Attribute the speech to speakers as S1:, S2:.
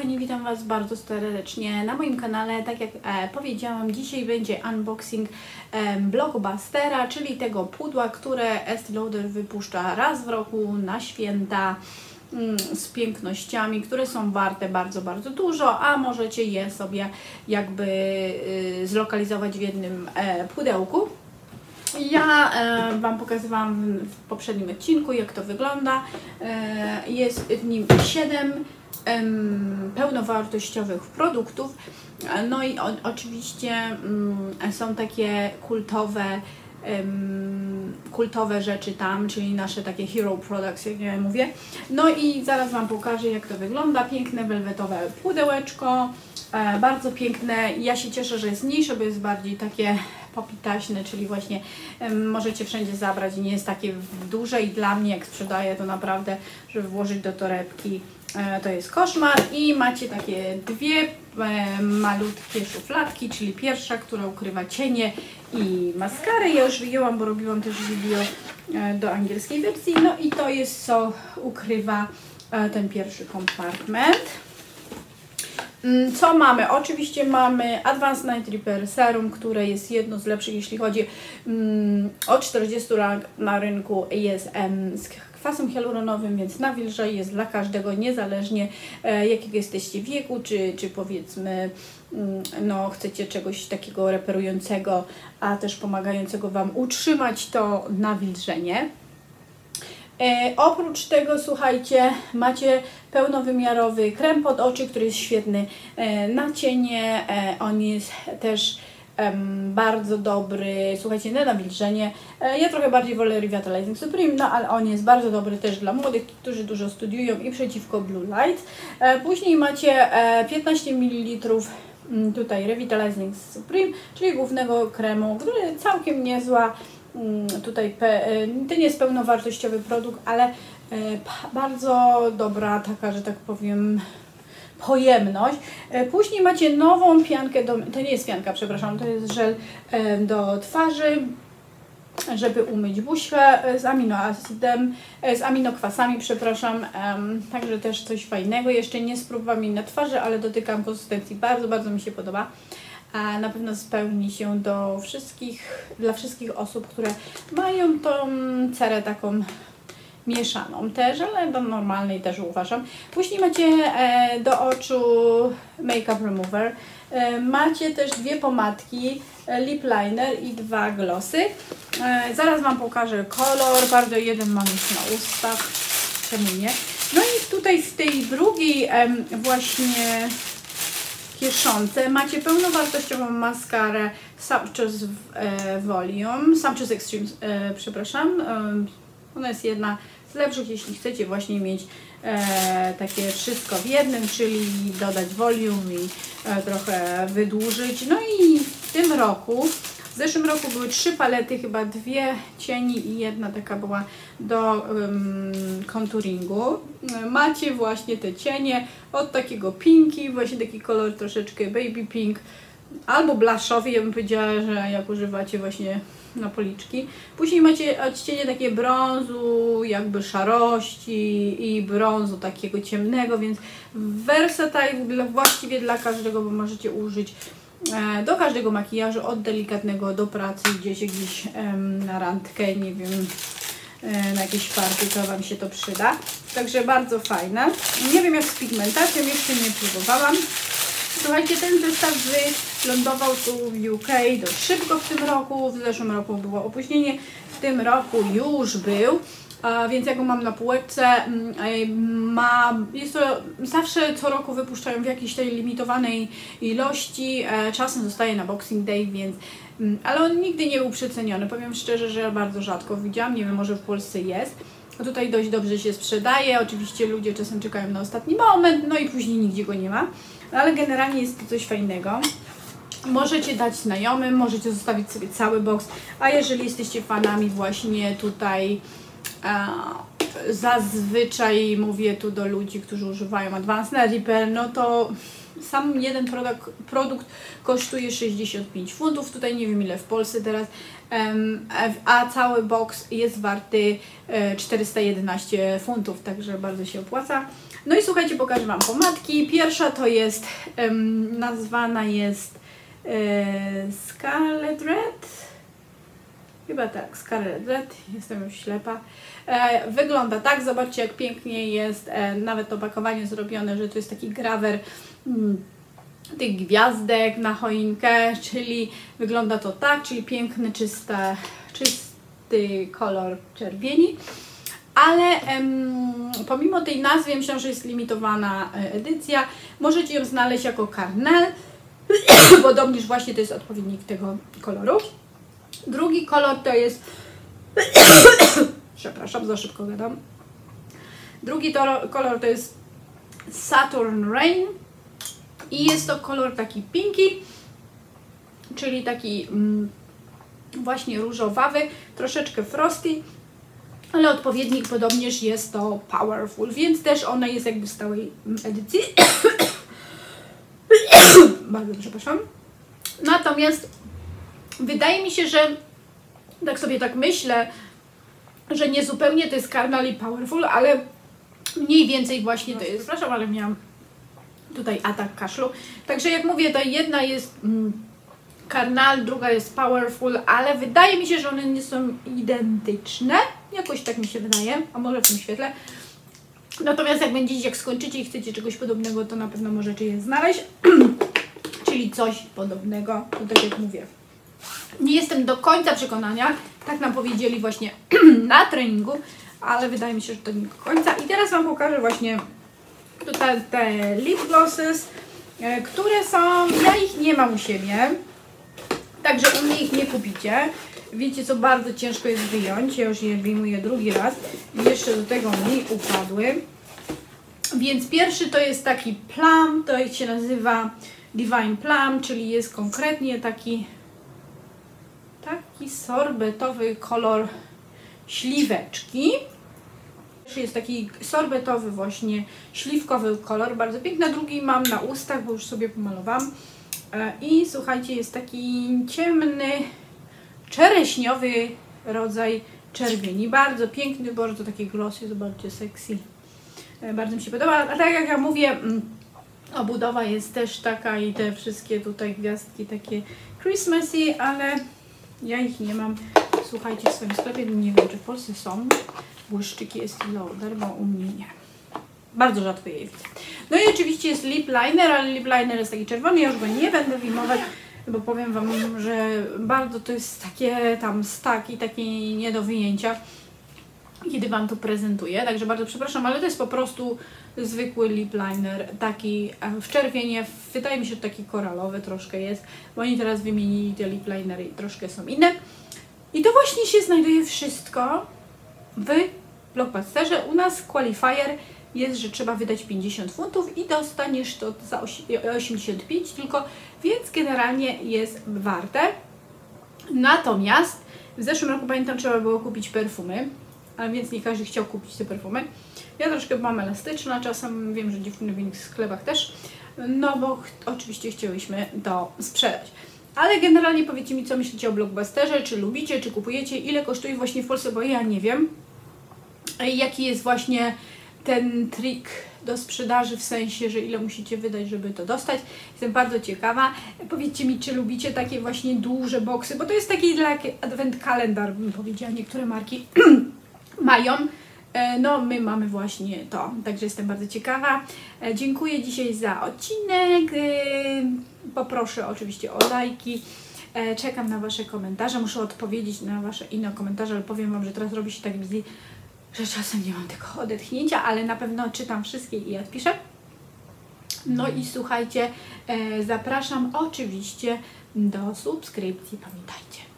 S1: kochani, witam Was bardzo serdecznie na moim kanale. Tak jak powiedziałam, dzisiaj będzie unboxing Blockbustera, czyli tego pudła, które Estée Lauder wypuszcza raz w roku na święta z pięknościami, które są warte bardzo, bardzo dużo, a możecie je sobie jakby zlokalizować w jednym pudełku. Ja Wam pokazywałam w poprzednim odcinku, jak to wygląda. Jest w nim 7 pełnowartościowych produktów. No i oczywiście są takie kultowe rzeczy tam, czyli nasze takie hero products, jak ja mówię. No i zaraz Wam pokażę, jak to wygląda. Piękne welwetowe pudełeczko, bardzo piękne. Ja się cieszę, że jest mniejsze, bo jest bardziej takie popitaśne, czyli właśnie możecie wszędzie zabrać, nie jest takie duże i dla mnie, jak sprzedaję, to naprawdę, żeby włożyć do torebki, to jest koszmar. I macie takie dwie malutkie szufladki, czyli pierwsza, która ukrywa cienie i maskarę. Ja już wyjęłam, bo robiłam też video do angielskiej wersji. No i to jest, co ukrywa ten pierwszy kompartment. Co mamy? Oczywiście mamy Advanced Night Repair Serum, które jest jedno z lepszych, jeśli chodzi od 40 lat na rynku. Jest z kwasem hialuronowym, więc nawilża, jest dla każdego, niezależnie jakiego jesteście wieku, czy powiedzmy no, chcecie czegoś takiego reperującego, a też pomagającego Wam utrzymać to nawilżenie. Oprócz tego, słuchajcie, macie pełnowymiarowy krem pod oczy, który jest świetny na cienie. On jest też bardzo dobry, słuchajcie, na nawilżenie. Ja trochę bardziej wolę Revitalizing Supreme, no ale on jest bardzo dobry też dla młodych, którzy dużo studiują i przeciwko blue light. Później macie 15 ml tutaj Revitalizing Supreme, czyli głównego kremu, który całkiem niezła. Tutaj to nie jest pełnowartościowy produkt, ale bardzo dobra taka, że tak powiem, pojemność. Później macie nową piankę, to nie jest pianka, przepraszam, to jest żel do twarzy, żeby umyć buźkę z aminoazydem, z aminokwasami, przepraszam, także też coś fajnego. Jeszcze nie spróbowałam jej na twarzy, ale dotykam konsystencji, bardzo, bardzo mi się podoba. A na pewno spełni się dla wszystkich osób, które mają tą cerę taką mieszaną też, ale do normalnej też uważam. Później macie do oczu Makeup Remover. Macie też dwie pomadki, lip liner i dwa glossy. Zaraz Wam pokażę kolor, bardzo jeden mam już na ustach, czemu nie. No i tutaj w tej drugiej właśnie kieszonce macie pełnowartościową maskarę Sumptuous Volume, Sumptuous Extreme, przepraszam. Ona jest jedna z lepszych, jeśli chcecie właśnie mieć takie wszystko w jednym, czyli dodać volume i trochę wydłużyć. No i w tym roku, w zeszłym roku były 3 palety, chyba 2 cieni i jedna taka była do contouringu. Macie właśnie te cienie od takiego pinki, właśnie taki kolor troszeczkę baby pink, albo blushowy, ja bym powiedziała, że jak używacie właśnie na policzki. Później macie odcienie takie brązu, jakby szarości i brązu takiego ciemnego, więc versatile właściwie dla każdego, bo możecie użyć do każdego makijażu, od delikatnego do pracy, gdzieś na randkę, nie wiem, na jakieś party, to Wam się to przyda. Także bardzo fajne. Nie wiem jak z pigmentacją, jeszcze nie próbowałam. Słuchajcie, ten zestaw wylądował tu w UK dość szybko w tym roku. W zeszłym roku było opóźnienie, w tym roku już był. Więc ja go mam na półeczce. Jest to zawsze co roku wypuszczają w jakiejś tej limitowanej ilości. Czasem zostaje na Boxing Day, więc ale on nigdy nie był przeceniony. Powiem szczerze, że ja bardzo rzadko widziałam. Nie wiem, może w Polsce jest. Tutaj dość dobrze się sprzedaje. Oczywiście ludzie czasem czekają na ostatni moment, no i później nigdzie go nie ma. Ale generalnie jest to coś fajnego. Możecie dać znajomym, możecie zostawić sobie cały box, a jeżeli jesteście fanami właśnie tutaj, zazwyczaj mówię tu do ludzi, którzy używają Advanced Night Repair, no to sam jeden produkt kosztuje 65 funtów, tutaj nie wiem ile w Polsce teraz, a cały box jest warty 411 funtów, także bardzo się opłaca. No i słuchajcie, pokażę Wam pomadki. Pierwsza to jest, nazwana jest Scarlet Red. Chyba tak, Scarlet Red, jestem już ślepa. Wygląda tak, zobaczcie jak pięknie jest nawet opakowanie zrobione, że to jest taki grawer tych gwiazdek na choinkę, czyli wygląda to tak, czyli piękny, czysty kolor czerwieni. Ale pomimo tej nazwy, ja myślę, że jest limitowana edycja, możecie ją znaleźć jako Carnel, podobnież właśnie to jest odpowiednik tego koloru. Drugi kolor to jest, przepraszam, za szybko gadam. Drugi kolor to jest Saturn Rain i jest to kolor taki pinki, czyli taki właśnie różowawy, troszeczkę frosty, ale odpowiednik podobnież jest to Powerful, więc też ona jest jakby w stałej edycji. Bardzo przepraszam. Natomiast wydaje mi się, że tak sobie tak myślę, że nie zupełnie to jest Carnal i Powerful, ale mniej więcej właśnie to jest. Przepraszam, ale miałam tutaj atak kaszlu. Także jak mówię, to jedna jest Carnal, druga jest Powerful, ale wydaje mi się, że one nie są identyczne. Jakoś tak mi się wydaje, a może w tym świetle. Natomiast jak skończycie i chcecie czegoś podobnego, to na pewno możecie je znaleźć. Czyli coś podobnego, to tak jak mówię. Nie jestem do końca przekonania, tak nam powiedzieli właśnie na treningu, ale wydaje mi się, że to nie do końca. I teraz Wam pokażę właśnie tutaj te lip glosses, które są, ja ich nie mam u siebie, także u mnie ich nie kupicie. Wiecie co, bardzo ciężko jest wyjąć, ja już je wyjmuję drugi raz i jeszcze do tego mi upadły. Więc pierwszy to jest taki plum, to się nazywa Divine Plum, czyli jest konkretnie taki sorbetowy kolor śliweczki. Jest taki sorbetowy właśnie śliwkowy kolor, bardzo piękny. A drugi mam na ustach, bo już sobie pomalowałam. I słuchajcie, jest taki ciemny, czereśniowy rodzaj czerwieni. Bardzo piękny, bardzo taki glossy, zobaczcie, sexy. Bardzo mi się podoba. A tak jak ja mówię, obudowa jest też taka i te wszystkie tutaj gwiazdki takie Christmassy, ale ja ich nie mam, słuchajcie, w swoim sklepie. Nie wiem, czy w Polsce są. Błyszczyki jest Lauder, bo u mnie nie. Bardzo rzadko je widzę. No i oczywiście jest lip liner, ale lip liner jest taki czerwony, ja już go nie będę wyjmować, bo powiem Wam, że bardzo to jest takie tam stak i takie nie do wyjęcia, kiedy Wam to prezentuję. Także bardzo przepraszam, ale to jest po prostu zwykły lip liner, taki w czerwienie, wydaje mi się, że taki koralowy troszkę jest, bo oni teraz wymienili te lip linery i troszkę są inne. I to właśnie się znajduje wszystko w Blockbusterze. U nas qualifier jest, że trzeba wydać 50 funtów i dostaniesz to za 85 tylko, więc generalnie jest warte. Natomiast w zeszłym roku, pamiętam, trzeba było kupić perfumy, a więc nie każdy chciał kupić te perfumy. Ja troszkę byłam elastyczna, czasem wiem, że dziewczyny w innych sklepach też, no bo oczywiście chciałyśmy to sprzedać. Ale generalnie powiedzcie mi, co myślicie o Blockbusterze, czy lubicie, czy kupujecie, ile kosztuje właśnie w Polsce, bo ja nie wiem. Jaki jest właśnie ten trik do sprzedaży, w sensie, że ile musicie wydać, żeby to dostać. Jestem bardzo ciekawa. Powiedzcie mi, czy lubicie takie właśnie duże boksy, bo to jest taki dla advent kalendar, bym powiedziała, niektóre marki mają. No, my mamy właśnie to, także jestem bardzo ciekawa. Dziękuję dzisiaj za odcinek. Poproszę oczywiście o lajki. Czekam na Wasze komentarze. Muszę odpowiedzieć na Wasze inne komentarze, ale powiem Wam, że teraz robi się tak busy, że czasem nie mam tego odetchnięcia, ale na pewno czytam wszystkie i odpiszę. No i słuchajcie, zapraszam oczywiście do subskrypcji, pamiętajcie.